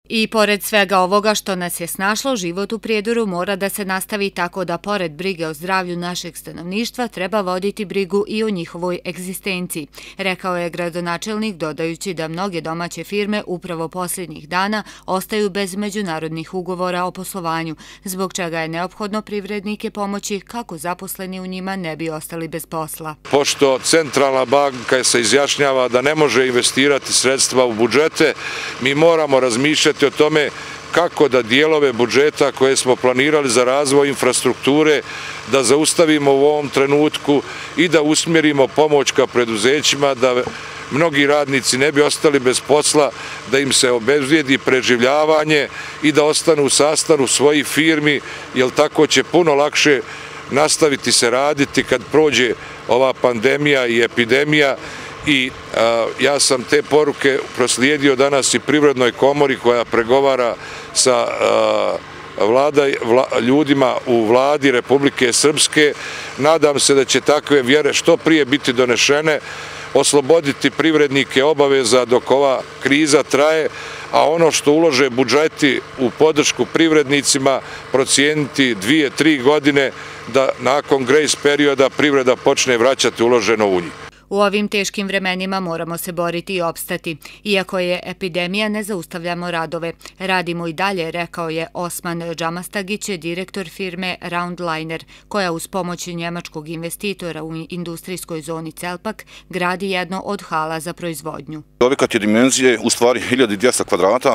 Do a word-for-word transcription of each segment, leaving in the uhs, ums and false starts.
I pored svega ovoga što nas je snašlo, život u Prijedoru mora da se nastavi tako da pored brige o zdravlju našeg stanovništva treba voditi brigu i o njihovoj egzistenciji, rekao je gradonačelnik, dodajući da mnoge domaće firme upravo posljednjih dana ostaju bez međunarodnih ugovora o poslovanju, zbog čega je neophodno privrednike pomoći kako zaposleni u njima ne bi ostali bez posla. Pošto centralna banka se izjašnjava da ne može investirati sredstva u budžete, mi moramo razmišljati o tome kako da dijelove budžeta koje smo planirali za razvoj infrastrukture da zaustavimo u ovom trenutku i da usmjerimo pomoć ka preduzećima, da mnogi radnici ne bi ostali bez posla, da im se obezbijedi preživljavanje i da ostanu u sastavu svojih firmi, jer tako će puno lakše nastaviti se raditi kad prođe ova pandemija i epidemija. I a, ja sam te poruke proslijedio danas i Privrednoj komori koja pregovara sa a, vlada, vla, ljudima u vladi Republike Srpske. Nadam se da će takve vjere što prije biti donešene, osloboditi privrednike obaveza dok ova kriza traje, a ono što ulože budžeti u podršku privrednicima procijeniti dvije, tri godine da nakon grace perioda privreda počne vraćati uloženo u njih. U ovim teškim vremenima moramo se boriti i opstati. Iako je epidemija, ne zaustavljamo radove. Radimo i dalje, rekao je Osman Džamastagić, direktor firme Roundliner, koja uz pomoć njemačkog investitora u industrijskoj zoni Celpak gradi jedno od hala za proizvodnju. Objekat je dimenzije u stvari hiljadu dvjesto kvadrata.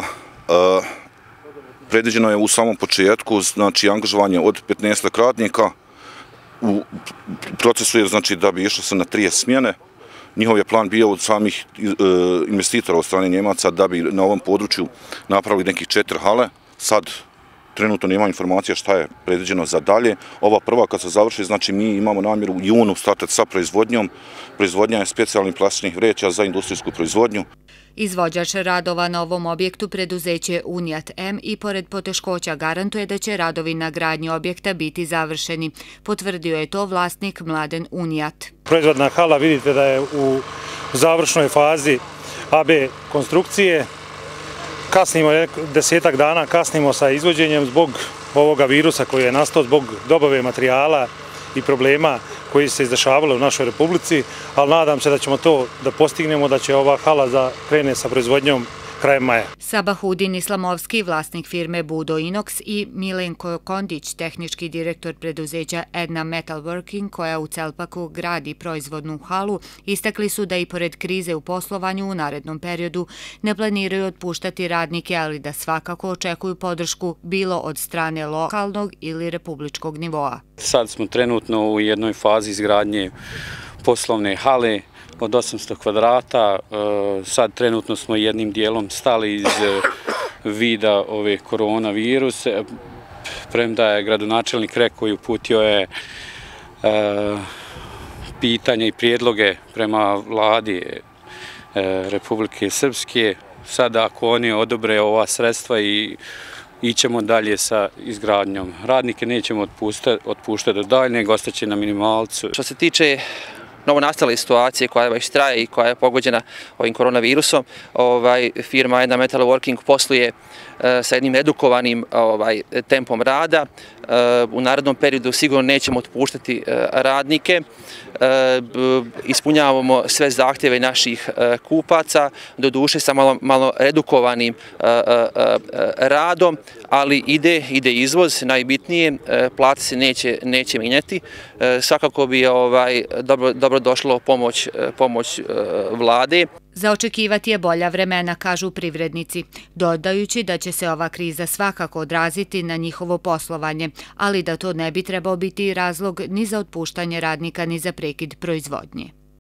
Predviđeno je u samom početku, znači, angažovanje od petnaest radnika. U procesu je, znači, da bi išlo se na trideset smjene. Njihov je plan bio od samih investitora od strane Njemaca da bi na ovom području napravili nekih četiri hale. Sad trenutno nema informacija šta je predviđeno za dalje. Ova prva kad se završi, znači mi imamo namjeru u junu startati sa proizvodnjom. Proizvodnja je specijalnih plastičnih vreća za industrijsku proizvodnju. Izvođač radova na ovom objektu, preduzeće Unijat M, i pored poteškoća garantuje da će radovi na gradnji objekta biti završeni. Potvrdio je to vlasnik Mladen Unijat. Proizvodna hala vidite da je u završnoj fazi A B konstrukcije. Kasnimo desetak dana, kasnimo sa izvođenjem zbog ovoga virusa koji je nastao, zbog dobave materijala i problema koji se izdešavali u našoj Republici, ali nadam se da ćemo to da postignemo, da će ova hala da krene sa proizvodnjom krajem maja. Sabahudin Islamovski, vlasnik firme Budo Inox, i Milenko Kondić, tehnički direktor preduzeća Edna Metalworking, koja u Celpaku gradi proizvodnu halu, istakli su da i pored krize u poslovanju u narednom periodu ne planiraju otpuštati radnike, ali da svakako očekuju podršku bilo od strane lokalnog ili republičkog nivoa. Sad smo trenutno u jednoj fazi izgradnje poslovne hale od osamsto kvadrata. Sad trenutno smo jednim dijelom stali iz vida ove koronaviruse, premda je gradonačelnik rekao i uputio je pitanje i prijedloge prema vladi Republike Srpske. Sada ako oni odobre ova sredstva i ićemo dalje sa izgradnjom. Radnike nećemo otpuštati do dalje, nego ostaće na minimalcu. Što se tiče novonastale situacije koja već traje i koja je pogođena ovim koronavirusom, ovaj, firma Edna Metalworking posluje e, sa jednim redukovanim ovaj, tempom rada. E, u narednom periodu sigurno nećemo otpuštati e, radnike. E, ispunjavamo sve zahtjeve naših e, kupaca, doduše sa malo, malo redukovanim e, e, radom, ali ide, ide izvoz, najbitnije, e, plate se neće, neće mijenjati. E, svakako bi ovaj, dobro, dobro došlo pomoć, pomoć vlade. Za očekivati je bolja vremena, kažu privrednici, dodajući da će se ova kriza svakako odraziti na njihovo poslovanje, ali da to ne bi trebao biti razlog ni za otpuštanje radnika ni za prekid proizvodnje.